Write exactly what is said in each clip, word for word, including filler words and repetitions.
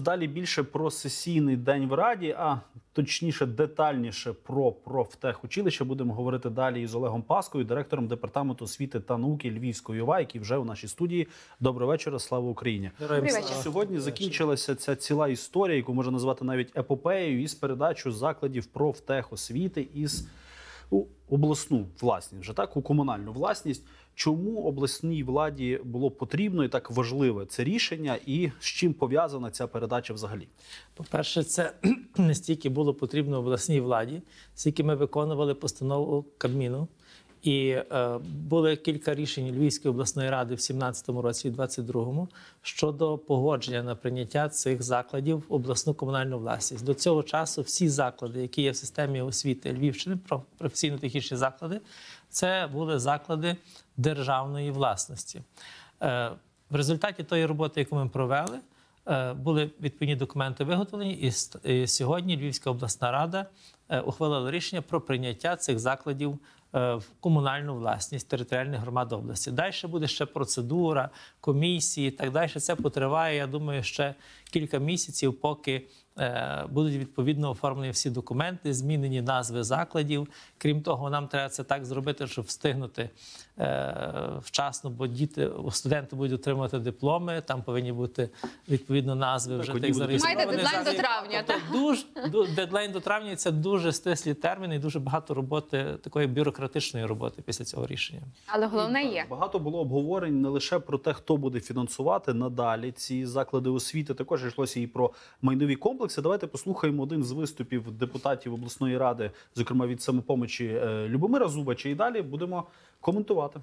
Далі більше про сесійний день в Раді, а точніше детальніше про профтехучилище будемо говорити далі із Олегом Паскою, директором Департаменту освіти та науки Львівської ОВА, який вже у нашій студії. Доброго вечора, слава Україні! Добрий вечір. Сьогодні закінчилася ця ціла історія, яку можна назвати навіть епопеєю, із передачою закладів профтехосвіти із у обласну власність, вже так, у комунальну власність. Чому обласній владі було потрібно і так важливе це рішення, і з чим пов'язана ця передача взагалі? По-перше, це не стільки було потрібно обласній владі, скільки ми виконували постанову Кабміну. І е, були кілька рішень Львівської обласної ради в сімнадцятому році і двадцять другому щодо погодження на прийняття цих закладів в обласну комунальну власність. До цього часу всі заклади, які є в системі освіти Львівщини, професійно-технічні заклади, це були заклади державної власності. Е, в результаті тої роботи, яку ми провели, е, були відповідні документи виготовлені, і, і сьогодні Львівська обласна рада е, ухвалила рішення про прийняття цих закладів в комунальну власність територіальних громад області. Далі буде ще процедура, комісії і так далі. Це потриває, я думаю, ще кілька місяців, поки е, будуть відповідно оформлені всі документи, змінені назви закладів. Крім того, нам треба це так зробити, щоб встигнути е, вчасно, бо діти, студенти будуть отримувати дипломи, там повинні бути відповідно назви вже тих зареєстрованих. Маєте дедлайн до травня, так? Дуже, дедлайн до травня – це дуже стислі терміни і дуже багато роботи, такої бюрократичної роботи після цього рішення. Але головне є. Багато було обговорень не лише про те, хто буде фінансувати надалі ці заклади освіти, також йшлося і про майнові комплекси. Давайте послухаємо один з виступів депутатів обласної ради, зокрема від «Самопомочі» Любомира Зубача, і далі будемо коментувати.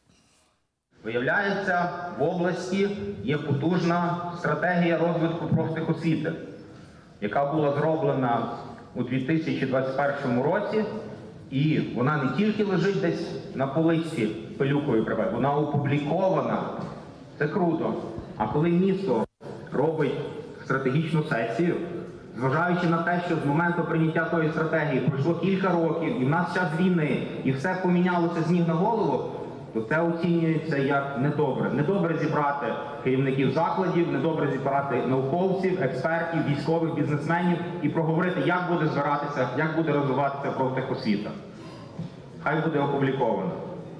Виявляється, в області є потужна стратегія розвитку профтехосвіти, яка була зроблена у дві тисячі двадцять першому році, і вона не тільки лежить десь на полиці пилюкою прибрати, вона опублікована. Це круто. А коли місто робить стратегічну сесію, зважаючи на те, що з моменту прийняття тої стратегії пройшло кілька років, і в нас час війни, і все помінялося з ніг на голову, то це оцінюється як недобре. Недобре зібрати керівників закладів, недобре зібрати науковців, експертів, військових, бізнесменів і проговорити, як буде збиратися, як буде розвиватися профтехосвіта. Хай буде опубліковано.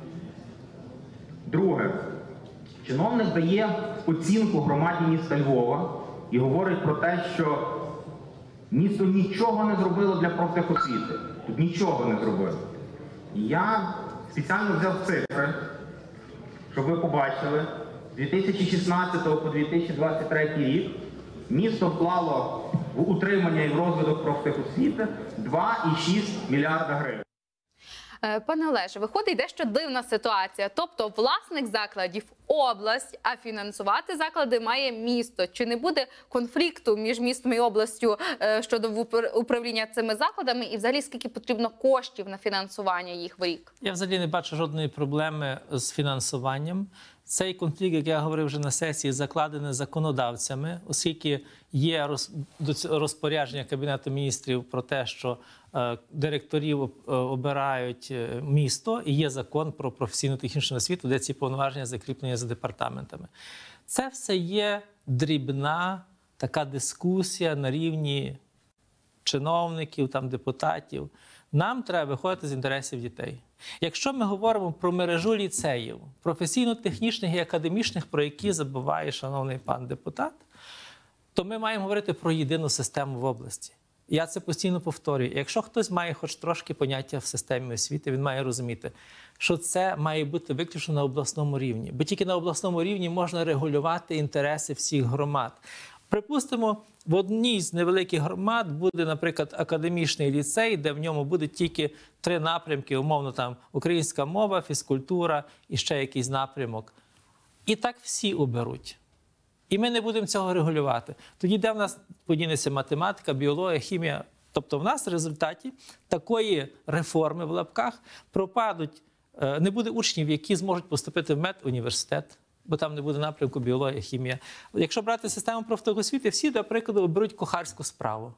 Друге. Чиновник дає оцінку громаді міста Львова і говорить про те, що місто нічого не зробило для профтехосвіти. Тут нічого не зробило. Я спеціально взяв цифри, щоб ви побачили, з дві тисячі шістнадцятого по дві тисячі двадцять третій рік місто вклало в утримання і в розвиток профтехосвіти два цілих шість десятих мільярда гривень. Пане Олеже, виходить дещо дивна ситуація. Тобто власник закладів – область, а фінансувати заклади має місто. Чи не буде конфлікту між містом і областю щодо управління цими закладами? І взагалі скільки потрібно коштів на фінансування їх в рік? Я взагалі не бачу жодної проблеми з фінансуванням. Цей конфлікт, як я говорив вже на сесії, закладений законодавцями, оскільки є розпорядження Кабінету міністрів про те, що е, директорів обирають місто, і є закон про професійно-технічну освіту, де ці повноваження закріплені за департаментами. Це все є дрібна така дискусія на рівні чиновників, там, депутатів. Нам треба виходити з інтересів дітей. Якщо ми говоримо про мережу ліцеїв, професійно-технічних і академічних, про які забуває шановний пан депутат, то ми маємо говорити про єдину систему в області. Я це постійно повторюю. Якщо хтось має хоч трошки поняття в системі освіти, він має розуміти, що це має бути виключно на обласному рівні. Бо тільки на обласному рівні можна регулювати інтереси всіх громад. Припустимо, в одній з невеликих громад буде, наприклад, академічний ліцей, де в ньому буде тільки три напрямки, умовно там українська мова, фізкультура і ще якийсь напрямок. І так всі оберуть. І ми не будемо цього регулювати. Тоді де в нас подінеться математика, біологія, хімія? Тобто в нас в результаті такої реформи в лапках пропадуть, не буде учнів, які зможуть поступити в медуніверситет, бо там не буде напрямку біологія, хімія. Якщо брати систему профтехосвіти, всі, до прикладу, оберуть кухарську справу.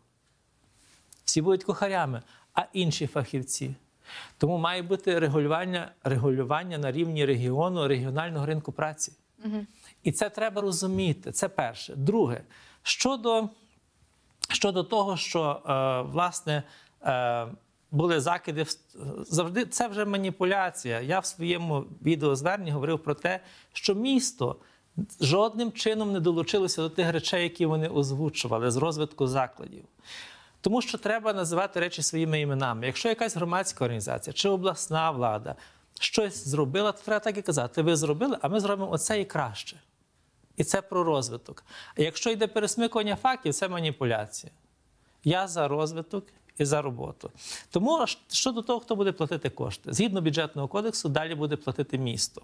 Всі будуть кухарями, а інші фахівці. Тому має бути регулювання, регулювання на рівні регіону, регіонального ринку праці. Угу. І це треба розуміти. Це перше. Друге, Щодо, щодо того, що, е, власне, е, були закиди, завжди це вже маніпуляція. Я в своєму відеозверненні говорив про те, що місто жодним чином не долучилося до тих речей, які вони озвучували з розвитку закладів. Тому що треба називати речі своїми іменами. Якщо якась громадська організація чи обласна влада щось зробила, то треба так і казати. Ви зробили, а ми зробимо оце і краще. І це про розвиток. А якщо йде пересмикування фактів, це маніпуляція. Я за розвиток і за роботу. Тому щодо того, хто буде платити кошти. Згідно бюджетного кодексу, далі буде платити місто.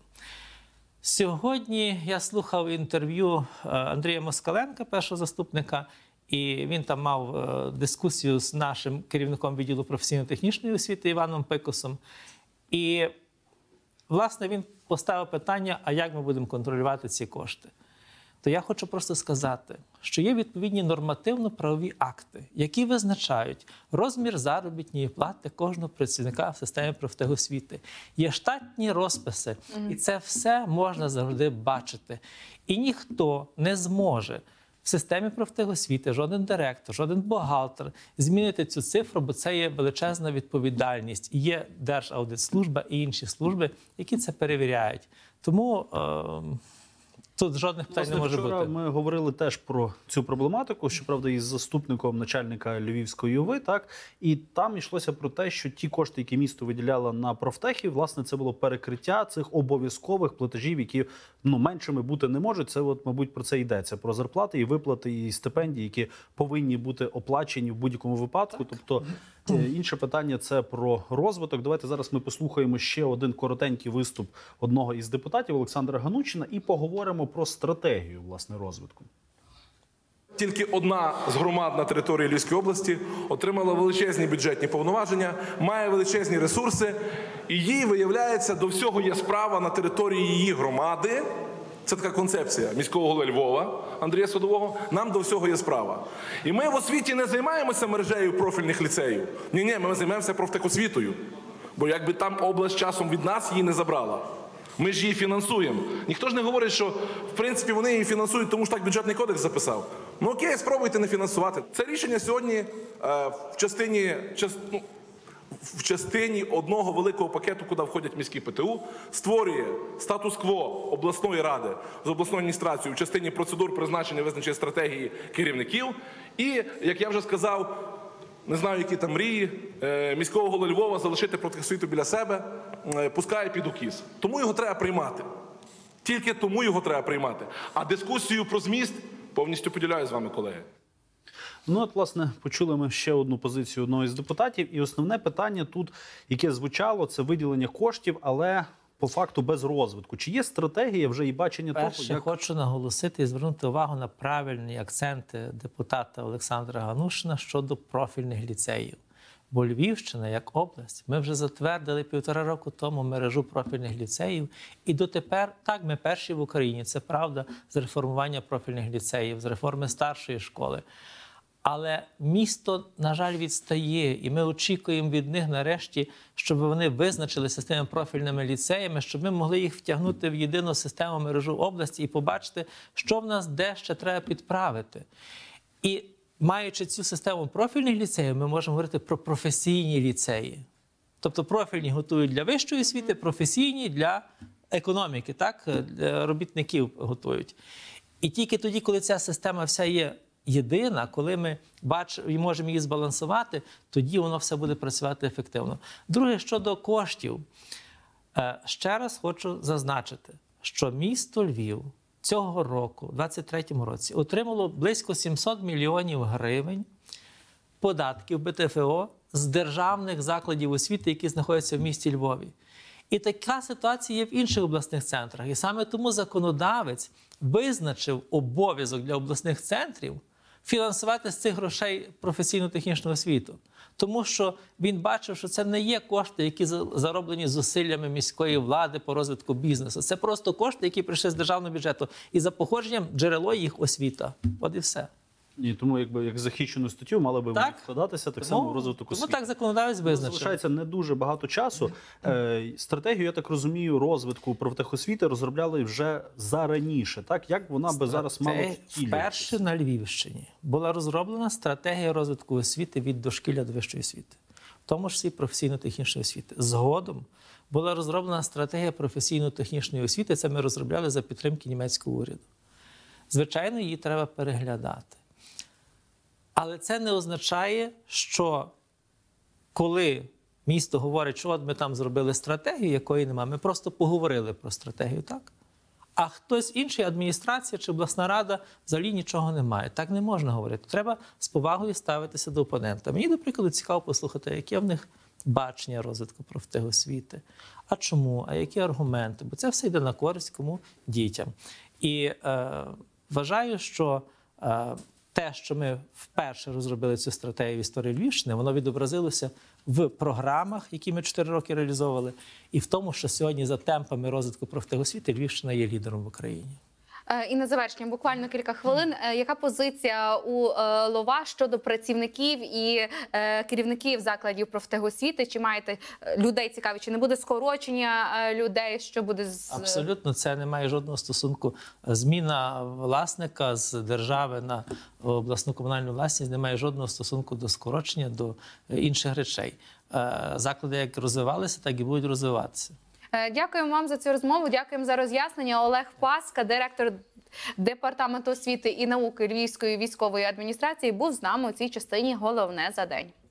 Сьогодні я слухав інтерв'ю Андрія Москаленка, першого заступника, і він там мав дискусію з нашим керівником відділу професійно-технічної освіти Іваном Пикусом. І, власне, він поставив питання, а як ми будемо контролювати ці кошти. То я хочу просто сказати, що є відповідні нормативно-правові акти, які визначають розмір заробітної плати кожного працівника в системі профтехосвіти. Є штатні розписи, mm-hmm. і це все можна завжди бачити. І ніхто не зможе в системі профтехосвіти, жоден директор, жоден бухгалтер змінити цю цифру, бо це є величезна відповідальність. І є Держаудитслужба і інші служби, які це перевіряють. Тому е тут жодних питань не може вчора бути. Ми говорили теж про цю проблематику, щоправда, із заступником начальника Львівської ОВИ, так, і там йшлося про те, що ті кошти, які місто виділяло на профтехи, власне, це було перекриття цих обов'язкових платежів, які, ну, меншими бути не можуть. Це, от, мабуть, про це йдеться, про зарплати і виплати, і стипендії, які повинні бути оплачені в будь-якому випадку. Так. Тобто, інше питання – це про розвиток. Давайте зараз ми послухаємо ще один коротенький виступ одного із депутатів, Олександра Ганущина, і поговоримо про стратегію, власне, розвитку. Тільки одна з громад на території Львівської області отримала величезні бюджетні повноваження, має величезні ресурси, і їй, виявляється, до всього є справа на території її громади. Це така концепція міського голови Львова Андрія Садового. Нам до всього є справа. І ми в освіті не займаємося мережею профільних ліцеїв. Ні-ні, ми займаємося профтехосвітою. Бо якби там область часом від нас її не забрала. Ми ж її фінансуємо. Ніхто ж не говорить, що, в принципі, вони її фінансують, тому що так бюджетний кодекс записав. Ну окей, спробуйте не фінансувати. Це рішення сьогодні е, в частині... Част, ну, в частині одного великого пакету, куди входять міські ПТУ, створює статус-кво обласної ради з обласною адміністрацією в частині процедур призначення визначення стратегії керівників. І, як я вже сказав, не знаю, які там мрії, міського голови Львова залишити профтехосвіту біля себе, пускає під укіс. Тому його треба приймати. Тільки тому його треба приймати. А дискусію про зміст повністю поділяю з вами, колеги. Ну, от, власне, почули ми ще одну позицію одного із депутатів. І основне питання тут, яке звучало, це виділення коштів, але по факту без розвитку. Чи є стратегія вже і бачення Перше, того, як... хочу наголосити і звернути увагу на правильні акценти депутата Олександра Ганущина щодо профільних ліцеїв. Бо Львівщина, як область, ми вже затвердили півтора року тому мережу профільних ліцеїв. І дотепер, так, ми перші в Україні, це правда, з реформування профільних ліцеїв, з реформи старшої школи. Але місто, на жаль, відстає, і ми очікуємо від них нарешті, щоб вони визначилися з тими профільними ліцеями, щоб ми могли їх втягнути в єдину систему мережу області і побачити, що в нас де ще треба підправити. І маючи цю систему профільних ліцеїв, ми можемо говорити про професійні ліцеї. Тобто профільні готують для вищої освіти, професійні для економіки, так, для робітників готують. І тільки тоді, коли ця система вся є єдина, коли ми бачимо і можемо її збалансувати, тоді воно все буде працювати ефективно. Друге, щодо коштів. Ще раз хочу зазначити, що місто Львів цього року, у двадцять третьому році, отримало близько сімсот мільйонів гривень податків Б Т Ф О з державних закладів освіти, які знаходяться в місті Львові. І така ситуація є в інших обласних центрах. І саме тому законодавець визначив обов'язок для обласних центрів фінансувати з цих грошей професійно-технічну освіту. Тому що він бачив, що це не є кошти, які зароблені зусиллями міської влади по розвитку бізнесу. Це просто кошти, які прийшли з державного бюджету. І за походженням джерело їх освіта. От і все. Ні, тому якби як захищену статтю мали би Так. вкладатися так Тому- само в розвиток Тому освіти. так законодавець визначив. Залишається не дуже багато часу. Е, Стратегію, я так розумію, розвитку профтехосвіти розробляли вже зараніше. Так, як вона би зараз мала Стратегія- втілюватися? Вперше на Львівщині була розроблена стратегія розвитку освіти від дошкілля до вищої освіти, в тому числі професійно-технічної освіти. Згодом була розроблена стратегія професійно-технічної освіти. Це ми розробляли за підтримки німецького уряду. Звичайно, її треба переглядати. Але це не означає, що коли місто говорить, що от ми там зробили стратегію, якої немає, ми просто поговорили про стратегію, так? А хтось інший, адміністрація чи обласна рада, взагалі нічого немає. Так не можна говорити. Треба з повагою ставитися до опонента. Мені, до прикладу, цікаво послухати, яке в них бачення розвитку профтехосвіти. А чому? А які аргументи? Бо це все йде на користь кому? Дітям. І е, вважаю, що е, те, що ми вперше розробили цю стратегію в історії Львівщини, воно відобразилося в програмах, які ми чотири роки реалізовували, і в тому, що сьогодні за темпами розвитку профтехосвіти Львівщина є лідером в Україні. Е, І на завершення, буквально кілька хвилин. Е, Яка позиція у е, ЛОВА щодо працівників і е, керівників закладів профтехосвіти? Чи маєте е, людей цікаві? Чи не буде скорочення е, людей? Що буде з Абсолютно, це не має жодного стосунку. Зміна власника з держави на обласну комунальну власність не має жодного стосунку до скорочення, до інших речей. Е, Заклади як розвивалися, так і будуть розвиватися. Е, Дякуємо вам за цю розмову. Дякуємо за роз'яснення. Олег Паска, директор департаменту освіти і науки Львівської військової адміністрації, був з нами у цій частині «Головне за день».